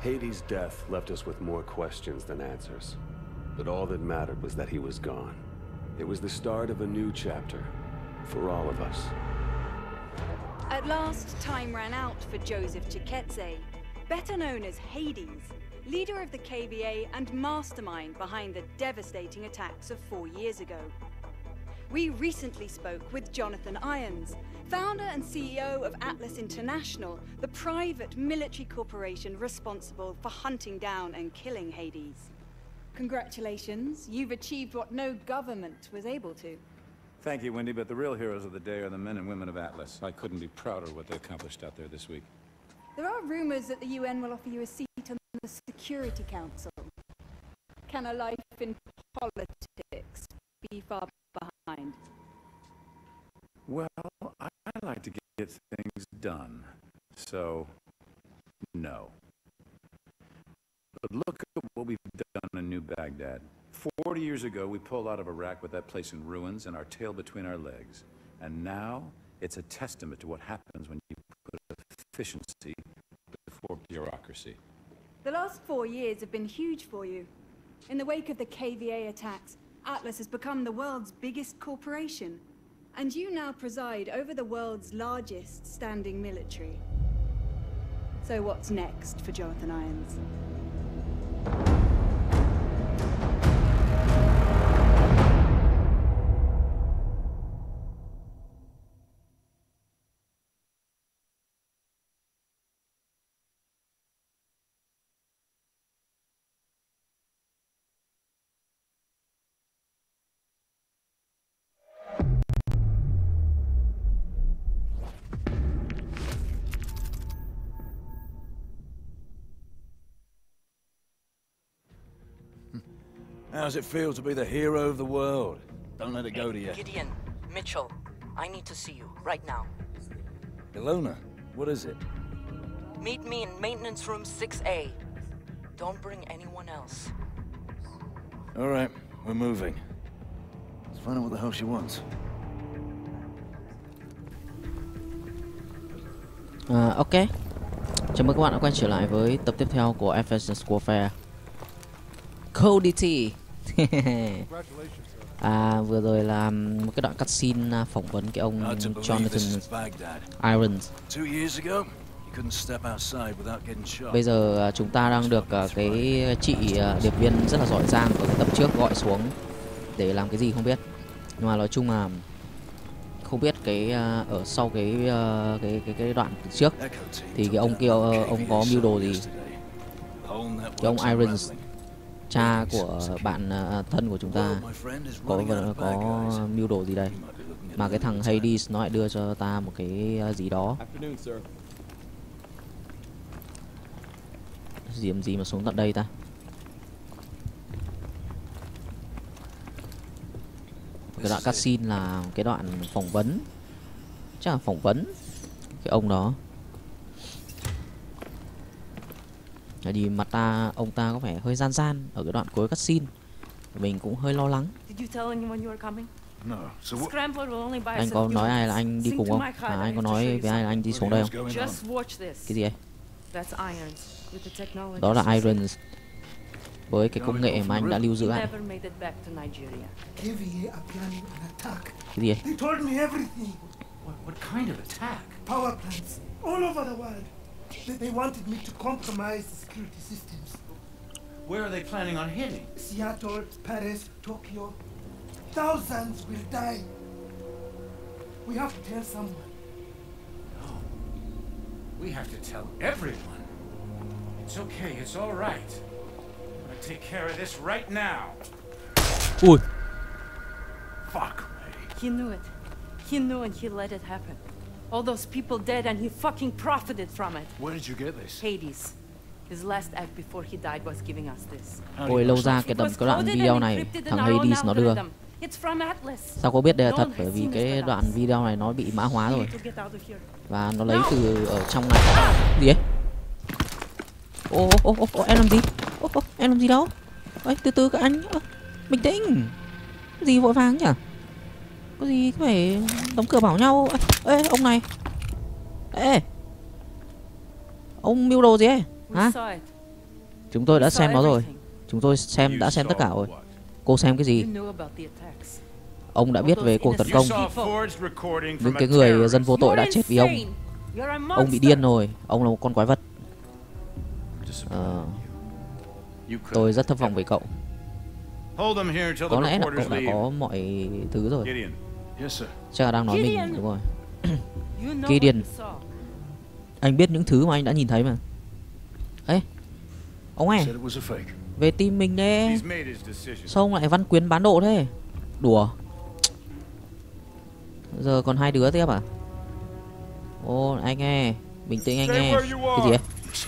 Hades' death left us with more questions than answers. But all that mattered was that he was gone. It was the start of a new chapter for all of us. At last, time ran out for Joseph Chiketze, better known as Hades, leader of the KVA and mastermind behind the devastating attacks of 4 years ago. We recently spoke with Jonathan Irons, founder and CEO of Atlas International, the private military corporation responsible for hunting down and killing Hades. Congratulations, you've achieved what no government was able to. Thank you, Wendy, but the real heroes of the day are the men and women of Atlas. I couldn't be prouder of what they accomplished out there this week. There are rumors that the UN will offer you a seat on the Security Council. Can a life in politics be far behind? Well, I like to get things done, so no. But look at what we've done in New Baghdad. 40 years ago, we pulled out of Iraq with that place in ruins and our tail between our legs. And now, it's a testament to what happens when you put efficiency before bureaucracy. The last 4 years have been huge for you. In the wake of the KVA attacks, Atlas has become the world's biggest corporation. And you now preside over the world's largest standing military. So what's next for Jonathan Irons? How's it feel to be the hero of the world? Don't let it go to you. Gideon, Mitchell, I need to see you, right now. Ilona, what is it? Meet me in maintenance room 6A. Don't bring anyone else. All right, we're moving. Let's find out what the hell she wants. Ok. Chào mừng các bạn đã quay trở lại với tập tiếp theo của Advanced Warfare Coldity. Vừa rồi là một cái đoạn cutscene phỏng vấn cái ông Jonathan Irons. Bây giờ chúng ta đang được cái chị điệp viên rất là giỏi giang ở cái tập trước gọi xuống để làm cái gì không biết. Nhưng mà nói chung là không biết cái ở sau cái đoạn trước thì cái ông kia ông có mưu đồ gì. Cái ông Irons, cha của bạn thân của chúng ta, có mưu đồ gì đây? Mà cái thằng Hades nó lại đưa cho ta một cái gì đó. Gì mà xuống tận đây ta? Cái đoạn cutscene là cái đoạn phỏng vấn, chắc là phỏng vấn cái ông đó. Thì mặt ông ta có vẻ hơi gian ở cái đoạn cuối cutscene, mình cũng hơi lo lắng. Anh có nói ai là anh đi cùng không? Anh có nói với ai là anh đi xuống đây không? Cái gì ấy? Đó là Irons với cái công nghệ mà anh đã lưu giữ lại. Cái gì ấy? Power plants all over the world. They wanted me to compromise the security systems. Where are they planning on hitting? Seattle, Paris, Tokyo. Thousands will die. We have to tell someone. No. We have to tell everyone. It's okay, it's all right. I'm gonna take care of this right now. Ui. Fuck me. He knew it. He knew and he let it happen. All those people dead and he fucking profited from it. Where did you get this? Hades. His last act before he died was giving us this. Ôi lâu ra cái đoạn video này thằng Hades nó đưa. Sao có biết đây là thật? Bởi vì cái đoạn video này nó bị mã hóa rồi. Và nó lấy từ ở trong này. Gì ấy? Ô em làm gì? Em làm gì đâu? Ê, từ từ các anh. Bình tĩnh. Gì vội vàng nhỉ? Có gì cứ phải đóng cửa bảo nhau. Ê ông này. Ê. Ông mưu đồ gì ấy? Hả? Chúng tôi đã We xem saw nó rồi. everything. Chúng tôi đã xem tất cả rồi. Cô xem cái gì? You knew about the attacks. Ông đã biết về cuộc tấn công. Những Những cái người dân vô tội đã chết vì ông. You're a Ông bị điên rồi. Ông là một con quái vật. Tôi rất thất vọng với cậu. Có lẽ là cậu đã có mọi thứ rồi. Chắc là đang nói mình, đúng rồi. You know Gideon. what you saw. Anh biết những thứ mà anh đã nhìn thấy mà. Ê, ông ơi, về team mình đấy. Sao ông lại văn quyến bán độ thế? Đùa. Giờ còn 2 đứa tiếp à? Ô, anh nghe. Bình tĩnh anh nghe. Cái gì ấy?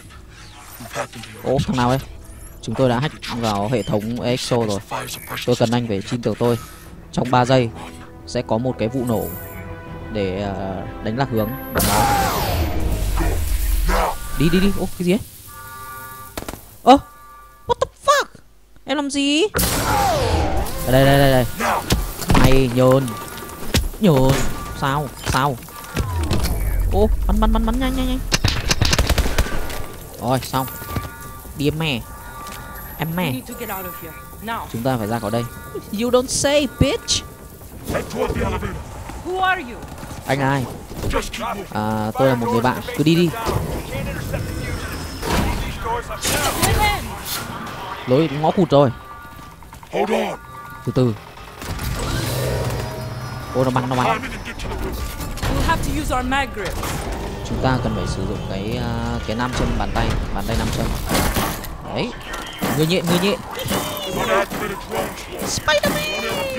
Ô, thằng nào ấy? Chúng tôi đã hack vào hệ thống EXO rồi. Tôi cần anh phải tin tưởng tôi. Trong 3 giây sẽ có một cái vụ nổ để đánh lạc hướng bọn nó. Đi. Ô, cái gì ấy? Ơ, what the fuck? Em làm gì? Đây. Mày nhờn. Sao? Ô, bắn nhanh. Rồi, xong. Đi em mẹ. We need to get out of here. Now. Chúng ta phải ra khỏi đây. You don't say, bitch. Who are you? Anh ai? Tôi là một người bạn. Cứ đi. Lối ngõ cụt rồi. Từ từ. Ô, nó bắn. We'll have to use our mag grip. Chúng ta cần phải sử dụng cái nam châm bàn tay nam châm. Đấy. Người nhện. Spider-Man.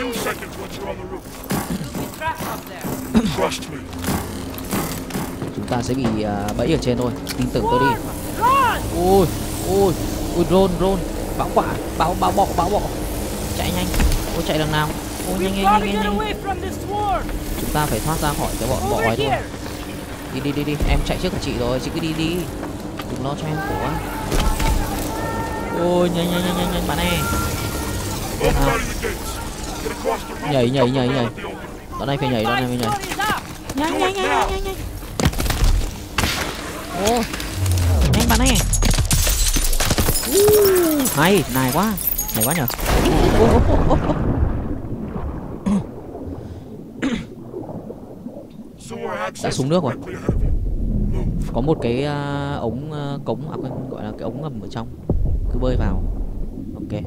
Chúng ta sẽ bị bẫy ở trên thôi. Tin tưởng tôi đi. Ôi, drone. Bão quả, bão bọ. Chạy nhanh. Ôi, chạy đằng nào? Ôi, nhanh. Chúng ta phải thoát ra khỏi cái bọn bọ ấy thôi. Đi. Em chạy trước cả chị rồi, chị cứ đi. Đừng lo cho em khổ quá. Ôi, nhanh bạn ơi. Nhảy. Đoạn này phải nhảy. Nhanh. Ô, nhanh bạn ơi. Hay, nài quá nhờ. Đã xuống nước rồi. Có một cái ống cống, gọi là cái ống ngầm ở trong. Cứ bơi vào. Ok.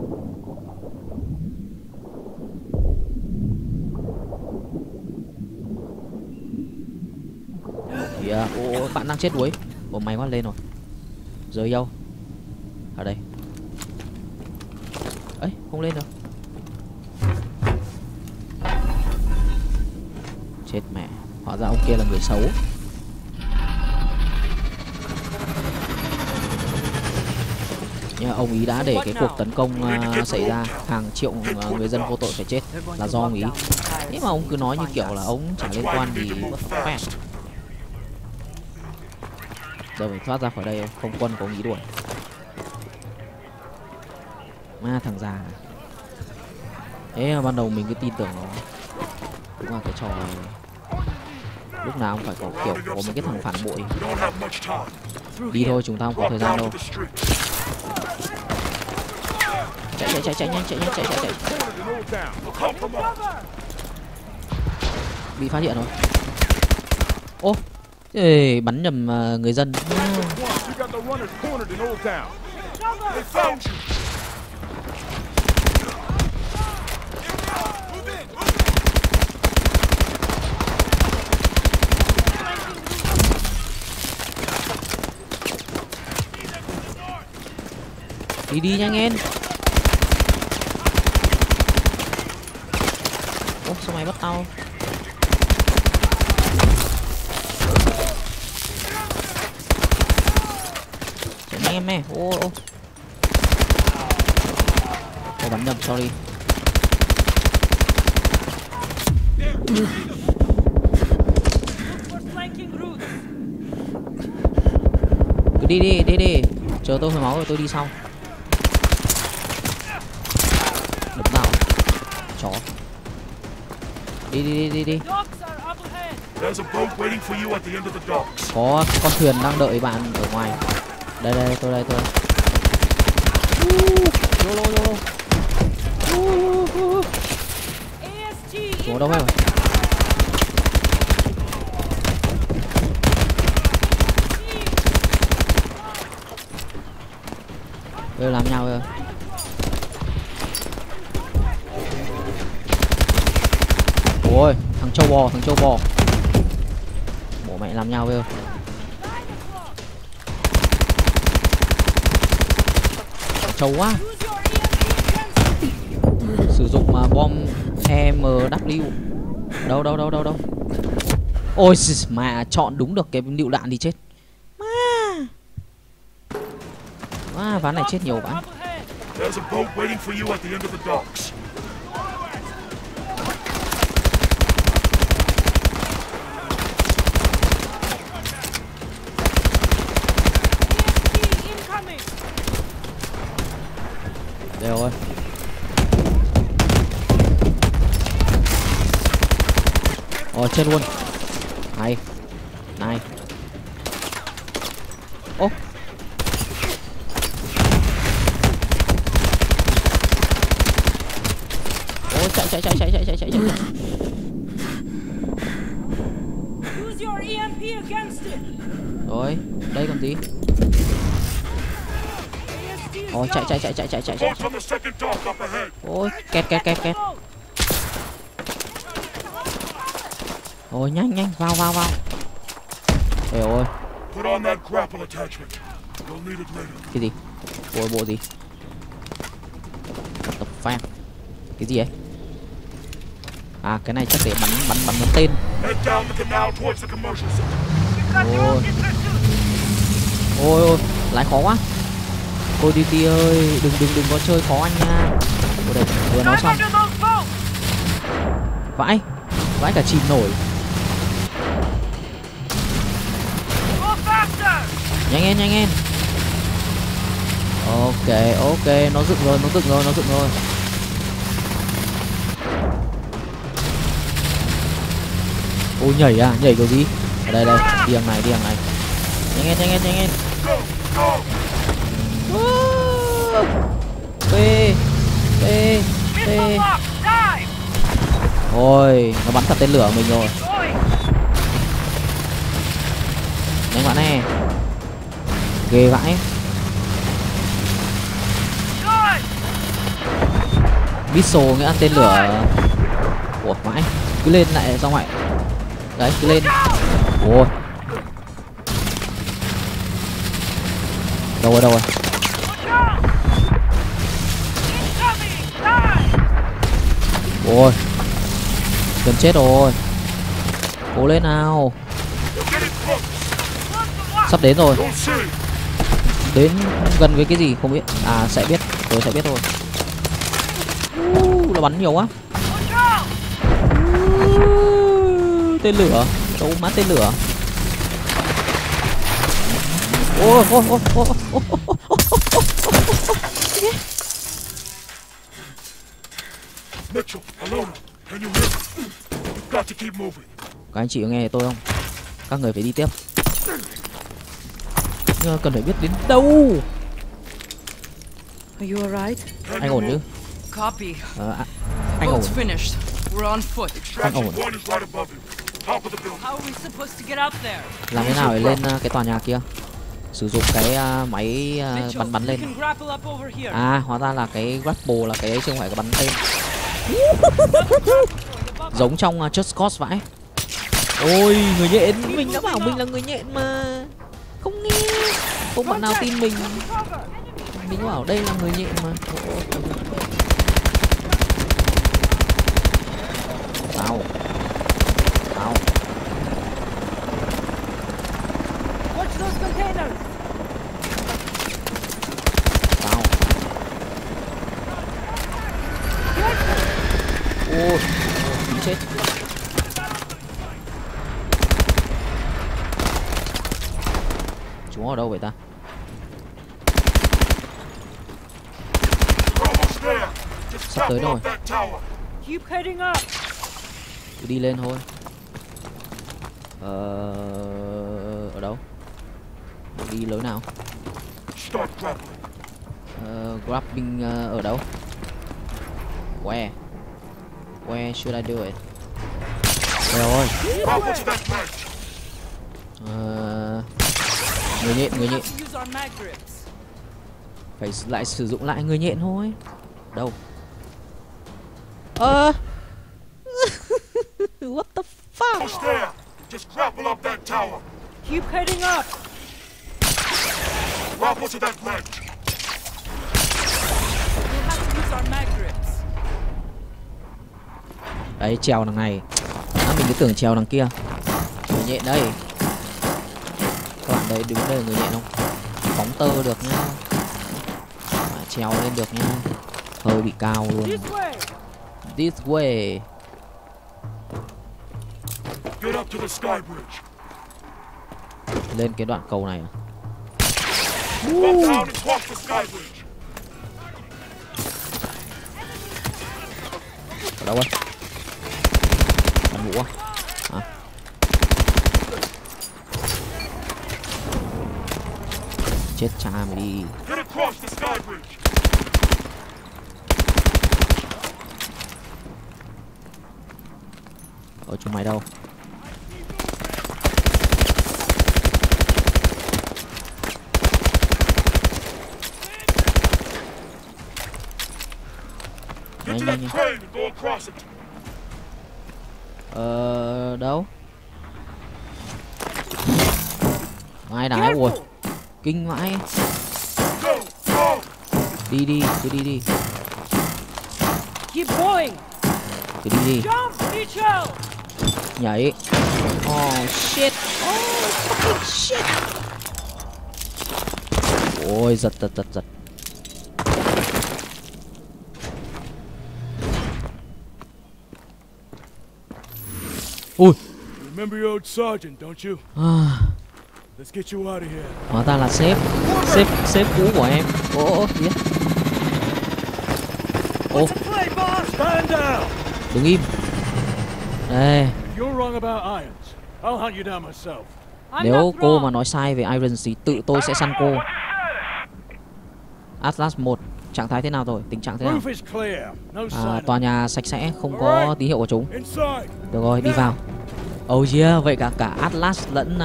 Kìa, bạn đang chết đuối. Ủa, may quá, lên rồi. Rơi đâu? Ở đây. Ấy, không lên được. Chết mẹ. Hóa ra ông kia là người xấu. Nhưng ông ý đã để cái cuộc tấn công xảy ra. Hàng triệu người dân vô tội phải chết là do ông ý. Thế mà ông cứ nói như kiểu là ông chẳng liên quan gì. Giờ phải thoát ra khỏi đây. Không quân có ông ý đuổi. Ma thằng già này. Thế mà ban đầu mình cứ tin tưởng nó. Đúng là cái trò này. Lúc nào cũng phải có kiểu có mấy cái thằng phản bội. Đi thôi, chúng ta không có thời gian đâu. Chạy nhanh. Bị phát hiện rồi. Ô, bắn nhầm người dân. Đi nhanh lên. Ủa, sao mày bắt tao? Chạy nhanh em nè. Ô. Ô, bắn nhầm, sorry. Cứ đi. Chờ tôi hồi máu rồi tôi đi sau. Đập nào. Chó. Đi. Có con thuyền đang đợi bạn ở ngoài. Đây, tôi đây. Yolo. Xuống đâu hết rồi? Bây giờ làm nhau rồi. Ôi, thằng trâu bò. Bộ mẹ làm nhau bây giờ. Trâu quá. Sử dụng bom MW. Đâu. Ôi mà chọn đúng được cái lựu đạn thì chết. Má, ván này chết nhiều quá. There's a boat waiting for you at the end of the docks. Đây rồi. Ồ, chết luôn. Này. Ô. Ôi, chạy. Rồi, đây còn tí. Ôi, chạy. Ôi, kẹt. Ôi, nhanh, vào. Ôi ôi. Cái gì? Bộ gì? Tập phang. Cái gì ấy? À, cái này chắc để bắn một tên. Ôi, lái khó quá. Cô DT ơi, đừng có chơi khó anh nha. Ôi đây, vừa nói xong. Vãi cả chìm nổi. Nhanh lên. Ok, nó dựng rồi. Ôi nhảy kiểu gì? Ở đây, đi hàng này. Nhanh lên. P. Ôi, nó bắn thật tên lửa mình rồi. Nhanh bạn này. Ghê vãi. Missile nghĩa ăn tên lửa. Ủa vãi. Cứ lên lại xong vậy. Đấy, cứ lên. Ôi. Đâu rồi? Ôi. Gần chết rồi. Cố lên nào. Sắp đến rồi. Đến gần với cái gì không biết. À, sẽ biết thôi. Nó bắn nhiều quá. Tên lửa. Đâu má tên lửa. Ôi. Các anh chị có nghe tôi không? Các người phải đi tiếp. Nhưng cần phải biết đến đâu. Are you alright? Anh ổn chứ? Copy. Anh ổn. Finished. We're on foot. Anh ổn. How are we supposed to get up there? Làm thế nào để lên cái tòa nhà kia? Sử dụng cái máy bắn lên. À, hóa ra là cái grapple là cái ấy chứ không phải cái bắn tên. Giống trong Just Cause vãi. Ôi, người nhện. Mình đã bảo mình là người nhện mà. Không nghe. Không bạn nào tin mình. Mình bảo đây là người nhện mà. Tao. Ôi, chết. Chúng ở đâu vậy ta? Sắp tới rồi. Cứ đi lên thôi. Ở đâu? Đi lối nào? Grabbing ở đâu? Where should I do it? Đây rồi. Người nhện. Phải lại sử dụng lại người nhện thôi. Đâu? What the fuck? Just grapple up that tower. Keep heading up. Grapple to that ledge. We'll have to use our mag grips. Đấy, trèo đằng này. Mình cứ tưởng trèo đằng kia. Người nhện đây. Các bạn đấy, đứng đây người nhện không? Phóng tơ được nhá. Trèo lên được nhá. Hơi bị cao luôn. This way. Get up to the sky bridge. Lên cái đoạn cầu này à? Walk down and cross the sky bridge. Ở đâu rồi? Bắn vũ à? Chết cha mày đi. Get across the sky bridge. Ở chúng mày đâu? Nhanh. Đâu? Ai đá ui. Kinh vãi. Đi. Keep going. Cứ đi. Jump, Mitchell. Nhảy. Oh shit. Oh fucking shit. Ôi giật. Ui. Remember your old sergeant, don't you? Let's get you out of here. Hóa ra là sếp cũ của em. Biết. Stand down. Đứng im. Đây. You're wrong about irons. I'll hunt you down myself. Nếu cô mà nói sai về Irons thì tự tôi sẽ săn cô. Atlas 1, trạng thái thế nào rồi? Tình trạng thế nào? Tòa nhà sạch sẽ, không có tín hiệu của chúng. Được rồi, đi vào. Oh yeah, vậy cả Atlas lẫn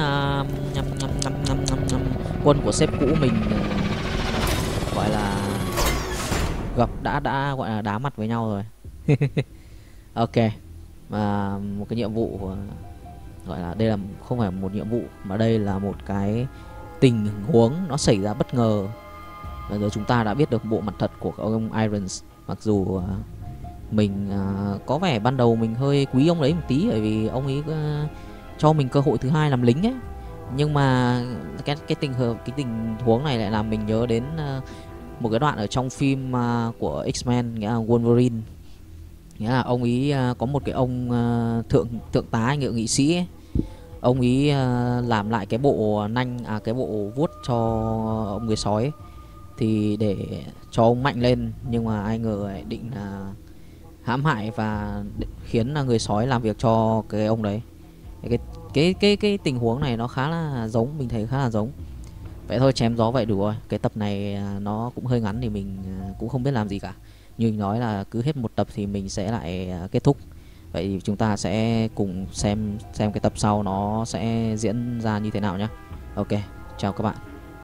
quân của sếp cũ mình gọi là gặp đã gọi là đá mặt với nhau rồi. Ok. Và một cái nhiệm vụ gọi là đây là không phải một nhiệm vụ mà đây là một cái tình huống nó xảy ra bất ngờ. Bây giờ chúng ta đã biết được bộ mặt thật của ông Irons. Mặc dù mình có vẻ ban đầu mình hơi quý ông ấy một tí, bởi vì ông ấy cho mình cơ hội thứ hai làm lính ấy. Nhưng mà cái tình huống này lại làm mình nhớ đến một cái đoạn ở trong phim của X-Men, nghĩa là Wolverine. Nghĩa là ông ấy có một cái ông thượng tá nghị sĩ ấy. Ông ấy làm lại cái bộ nanh cái bộ vuốt cho ông người sói ấy, thì để cho ông mạnh lên, nhưng mà ai ngờ lại định là hãm hại và khiến là người sói làm việc cho cái ông đấy. Cái tình huống này nó khá là giống, mình thấy khá là giống. Vậy thôi, chém gió vậy đủ rồi. Cái tập này nó cũng hơi ngắn thì mình cũng không biết làm gì cả. Như mình nói là cứ hết một tập thì mình sẽ lại kết thúc. Vậy thì chúng ta sẽ cùng xem cái tập sau nó sẽ diễn ra như thế nào nhé. Ok, chào các bạn.